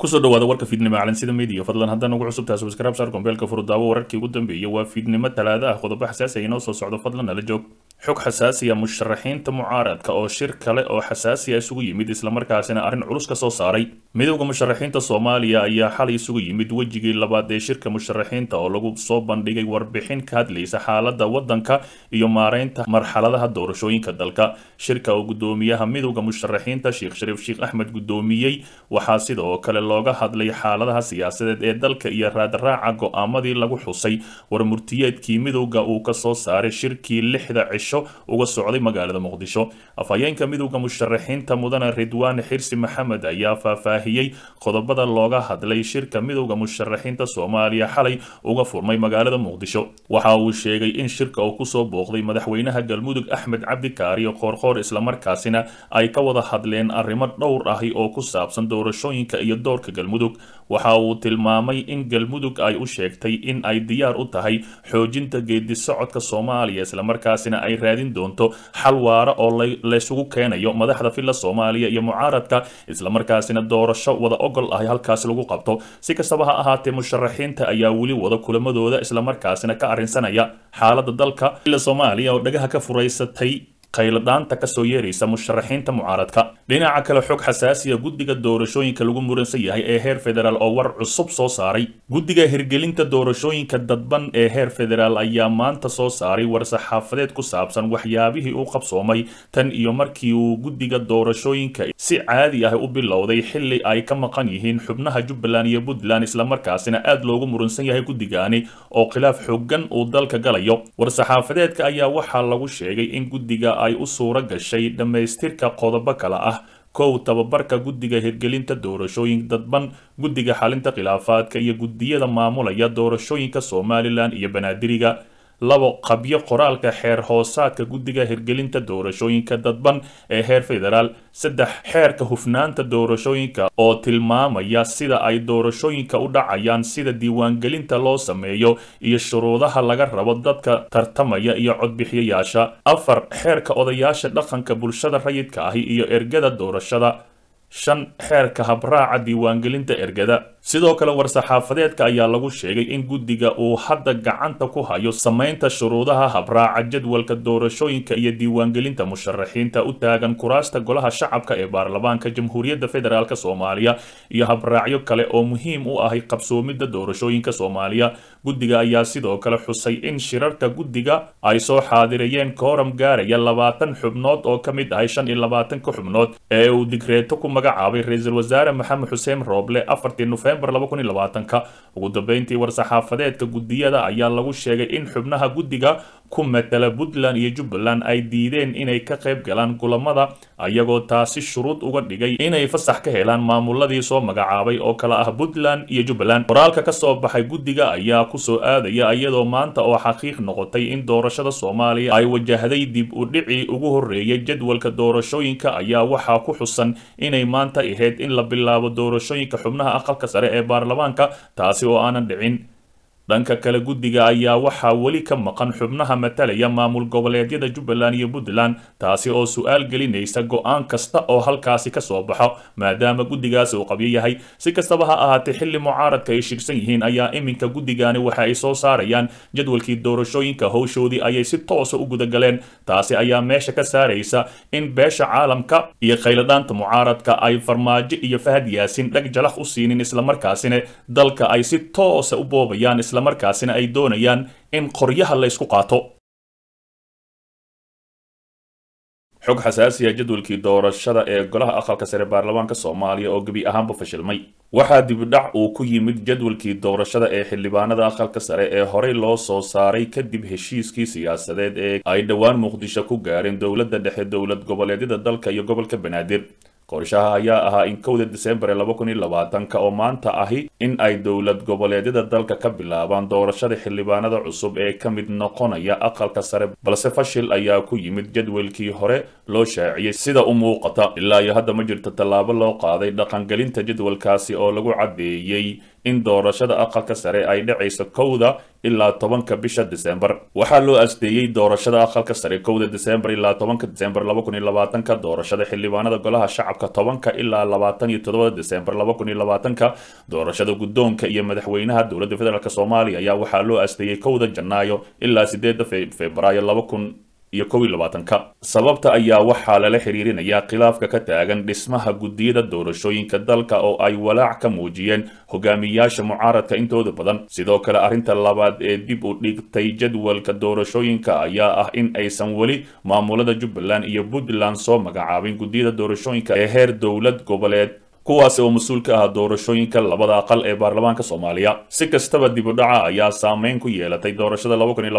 kusoo dhawaada warka fiidnimo calansida media fadlan haddaan ugu cusub tahay subscribe saar kombeelka furudaawo wararkii ugu dambeeyay waa fiidnimo talaada ah qodobo xasaasi ah inoo soo socdo fadlan nala joog xog xasaasi ah musharaxiinta mucaaradka oo shir kale oo xasaasi ah isugu yimid isla markaasina arrin culus ka soo saaray midowga musharaxiinta Soomaaliya ayaa xalay isugu yimid wajigii labaad ee shirka musharaxiinta oo lagu soo bandhigay warbixin ka hadlaysa xaaladda wadanka iyo maareynta marxaladaha doorashooyinka dalka shirka oo gudoomiyaha midowga musharaxiinta Sheekh Shariif Sheekh Axmed gudoomiyay waxaa sidoo kale looga hadlay xaaladaha siyaasadeed ee dalka iyo raadraaca go'aamadii lagu xusay warmurtiyeedkii midowga uu ka soo saaray shirkii 6 cisho uga socday magaalada Muqdisho afhayeenka midowga musharaxiinta mudane Ridwaan Xirsi Maxamed ayaa faahfaahiyay qodobada looga hadlay shirka midowga musharaxiinta Soomaaliya xalay uga furmay magaalada Muqdisho waxa uu sheegay in shirka uu ku soo booqday madaxweynaha Galmudug Axmed Cabdi Kaari Qoorqoor isla markaasina ay ka wada hadleen arrimo dhowr ah oo ku saabsan doorashooyinka iyo doorka Galmudug waxa uu tilmaamay in Galmudug ay u sheegtay in ay diyaar u tahay xoojinta geedi socodka Soomaaliya isla markaasina ay raadin doonto xal waara oo la isugu keenayo madaxda filla Soomaaliya iyo mucaaradka isla markaasina doorasho wada ogol ah halkaas lagu qabto si kastaba ha ahaatee musharaxiinta ayaa wali wada kulamadooda isla markaasina ka arrinsanaya xaaladda dalka filla Soomaaliya oo dhagaha ka furaysatay qayladhaanta ka soo yeeraysa musharaxiinta mucaaradka dhinaca kale xog xasaasi ah guddiga doorashooyinka lagu muransan yahay ee heer federaal oo war cusub soo saaray guddiga hirgelinta doorashooyinka dadban ee heer federaal ayaa maanta soo saaray war saxaafadeed ku saabsan waxyaabihii uu qabsoomay tan iyo markii uu guddiga doorashooyinka si caadi ah u bilowday xilli ay ka maqan yihiin xubnaha Jubbaland iyo Puntland isla markaasina aad loogu muransan yahay guddigaani oo khilaaf xooggan uu dalka galayo war saxaafadeedka ayaa waxaa lagu sheegay in guddiga ay u suura gashay dhamaystirka qodobo kala ah kow tababarka guddiga hirgelinta doorashooyin dadban guddiga xalinta khilaafaadka iyo guddiyada maamulaya doorashooyinka Somaliland iyo Banaadiriga labo qabyo qoraalka xeer hoosaadka guddiga hirgelinta doorashooyinka dadban ee heer federaal saddex xeerka hufnaanta doorashooyinka oo tilmaamaya sida ay doorashooyinka u dhacayaan sida diiwaangelinta loo sameeyo iyo shuruudaha laga rabo dadka tartamaya iyo codbixiyayaasha afar xeerka odayaasha dhaqanka bulshada rayidka ah iyo ergada doorashada shan xeerka habraaca diiwaangelinta ergada sidoo kale war saxaafadeedka ayaa lagu sheegay in guddiga uu hadda gacanta ku hayo sameynta shuruudaha habraaca jadwalka doorashooyinka iyo diiwaangelinta musharaxiinta u taagan kuraasta golaha shacabka ee baarlamaanka Jamhuuriyadda Federaalka Soomaaliya iyo habraacyo kale oo muhiim u ah qabsoomidda doorashooyinka Soomaaliya guddiga ayaa sidoo kale xusay in shirarka guddiga ay soo xaadirayeen kooram gaaraya 20 xubnood oo ka mid ah 25 xubnood ee uu digreeto ku magacaabay ra'iisul wasaare Maxamed Xuseen Rooble 4 November 2020 ugu dambeyntii war saxaafadeedka guddiyada ayaa lagu sheegay in xubnaha guddiga ku matala Puntland iyo Jubbaland ay diideen inay ka qayb galaan kulamada ayagoo taasi shuruud uga dhigay inay fasax ka helaan maamuladii soo magacaabay oo kala ah Puntland iyo Jubbaland qoraalka ka soo baxay guddiga ayaa ku soo aadaya iyadoo maanta oo xaqiiq noqotay in doorashada Soomaaliya ay wajahday dib u dhici ugu horeeyay jadwalka doorashooyinka ayaa waxa ku xusan inay maanta ahayd in la bilaabo doorashooyinka xubnaha aqalka sare ee baarlamaanka taasi oo aanan dhicin dhanka kale guddiga ayaa waxaa wali ka maqan xubnaha matalaya maamul goboleedyada Jubbaland iyo Puntland taasi oo su'aal gelinaysa go'aan kasta oo halkaasi ka soo baxo maadaama guddigaas uu qabyo yahay si kastaba ha ahaatee xilli mucaaradka ay shirsan yihiin ayaa iminka guddigaani waxa ay soo saarayaan jadwalkii doorashooyinka howshoodii ayay si toos u guda galeen taasi ayaa meesha ka saaraysa in beesha caalamka iyo qayladhaanta mucaaradka ay farmaajo iyo Fahad Yaasin dhag jalax u siinin isla markaasina dalka ay si toos u boobayaan isla markaasina ay doonayaan in qoryaha la isku qaato xog xasaasi ah jadwalkii doorashada ee golaha aqalka sare baarlamaanka Soomaaliya oo gabi ahaanba fashilmay waxaa dib u dhac uu ku yimid jadwalkii doorashada ee xildhibaanada aqalka sare ee horey loo soo saaray kadib heshiiskii siyaasadeed ee ay dhawaan Muqdisho ku gaareen dowladda dhexe dowlad goboleedyada dalka iyo gobolka Banaadir qorshaha ayaa ahaa in 1 December 2020 oo maanta ahi in ay dowlad goboleedyada dalka ka bilaabaan doorashada xildhibaanada cusub ee ka mid noqonaya aqalka sare balse fashil ayaa ku yimid jadwalkii hore loo shaaciyay sida u muuqata ilaa iyo hadda ma jirto tallaabo loo qaaday dhaqangelinta jadwalkaasi oo lagu cadeeyay in doorashada aqalka sare ay dhacayso 1 ilaa 10 bisha December. waxaa loo asteeyay doorashada aqalka sare 1 December ilaa 10 December 2020, doorashada xildhibaanada golaha shacabka 10 ilaa 27 December 2020, doorashada guddoonka iyo madaxweynaha dowladda federaalk Soomaaliya ayaa waxaa loo asteeyay 1 Janaayo ilaa 8 Febraayo 2021. sababta ayaa waxaa lala xiriirinayaa khilaafka ka taagan dhismaha guddiyada doorashooyinka dalka oo ay walaac ka muujiyeen hogaamiyaasha mucaaradka intooda badan. sidoo kale arrinta labaad ee dib u dhigtay jadwalka doorashooyinka ayaa ah in aysan weli maamulada Jubbaland iyo Puntland soo magacaabin guddiyada doorashooyinka ee heer dowlad goboleed, kuwaas oo mas'uul ka ah doorashooyinka labada aqal ee baarlamaanka Soomaaliya. si kastaba dib u dhaca ayaa saameyn ku yeelatay doorashada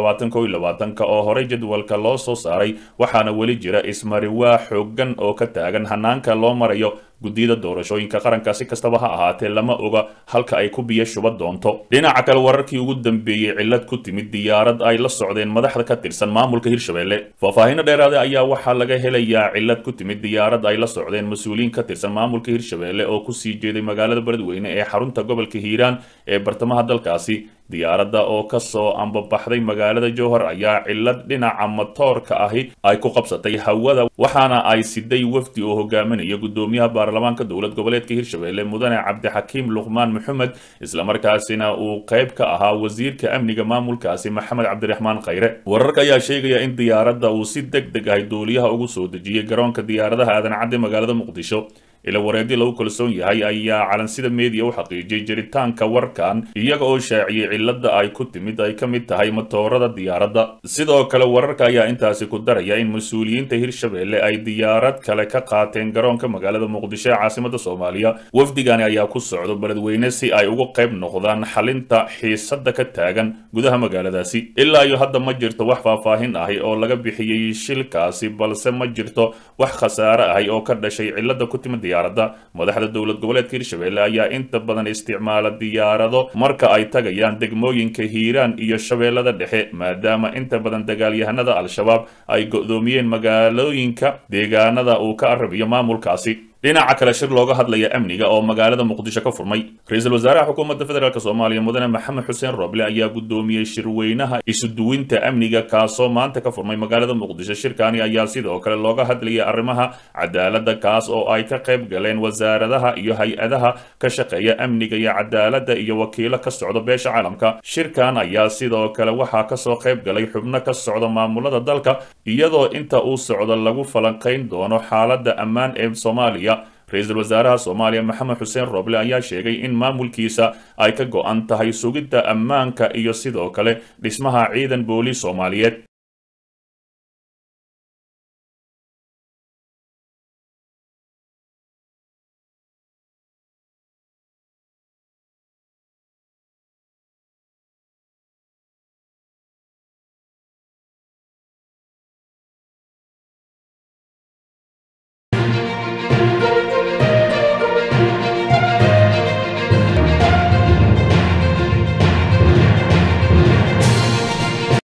2020 oo horey jadwalka loo soo saaray, waxaana weli jira ismariwaa xooggan oo ka taagan hanaanka loo marayo guddiyada doorashooyinka qaranka. si kastaba ha ahaatee lama oga halka ay ku biyo shuba doonto. dhinaca kale, wararkii ugu dambeeyey cillad ku timid diyaarad ay la socdeen madaxda ka tirsan maamulka Hirshabelle. faahfaahin dheeraad ah ayaa waxaa laga helayaa cillad ku timid diyaarad ay la socdeen mas'uuliyiin ka tirsan maamulka Hirshabelle oo ku sii jeeday magaalada Beledweyne ee xarunta gobolka Hiiraan ee bartamaha dalkaasi. diyaaradda oo ka soo ambabaxday magaalada Jowhar ayaa cillad dhinaca matoorka ahi ay ku qabsatay hawada, waxaana ay siday wafdi oo hogaaminaya gudoomiyaha baarlamaanka dowlad goboleedka Hirshabelle mudane Cabdixakiim Luqmaan Maxamed, isla markaasina uu qayb ka ahaa wasiirka amniga maamulkaasi Maxamed Cabdiraxmaan Khayre. wararka ayaa sheegaya in diyaaradda uu si degdeg ah duuliyaha ugu soo dejiyay garoonka diyaaradaha Aadan Cadde magaalada Muqdisho. ila wareedii lagu kalsoon yahay ayaa calansida media u xaqiijiyay jiritaanka warkan, iyaga oo shaaciyay cilada ay ku timid ay ka mid tahay matoorada diyaaradda. sidoo kale wararka ayaa intaasi ku daraya in mas'uuliyiinta Hirshabelle ay diyaarad kale ka qaateen garoonka magaalada Muqdisho ee caasimadda Soomaaliya. wafdigani ayaa ku socdo Beledweyne si ay uga qayb noqdaan xalinta xiisada ka taagan gudaha magaaladaasi. ilaa iyo hadda ma jirto wax faahfaahin ahi oo laga bixiyay shilkaasi, balse ma jirto wax khasaare ahi oo ka dhashay cilada ku timid madaxda dowlad goboleedka Hirshabelle ayaa inta badan isticmaala diyaarado marka ay tagayaan degmooyinka Hiiraan iyo Shabeellada Dhexe, maadaama inta badan dagaalyahanada Al-Shabaab ay go'doomiyeen magaalooyinka deegaanada uu ka arabiyo maamulkaasi. dhinaca kale, shir looga hadlaya amniga oo magaalada Muqdisho ka furmay. ra'iisul wasaaraha xukuumadda federaalk Soomaaliya mudane Maxamed Xuseen Roble ayaa gudoomiyay shirweynaha isu duwinta amniga kaasoo maanta ka furmay magaalada Muqdisho. shirkani ayaa sidoo kale looga hadlayay arrimaha cadaaladda, kaas oo ay ka qayb galeen wasaaradaha iyo hay-adaha ka shaqeeya amniga iyo cadaaladda iyo wakiilo ka socda beesha caalamka. shirkan ayaa sidoo kale waxaa kasoo qayb galay xubno ka socda maamulada dalka, iyadoo inta uu socdo lagu falanqayn doono xaaladda ammaan ee Soomaaliya. ra'iisul wasaaraha Soomaaliya Maxamed Xuseen Roble ayaa sheegay in maamulkiisa ay ka go'an tahay sugidda ammaanka iyo sidoo kale dhismaha ciidan booliis Soomaaliyeed.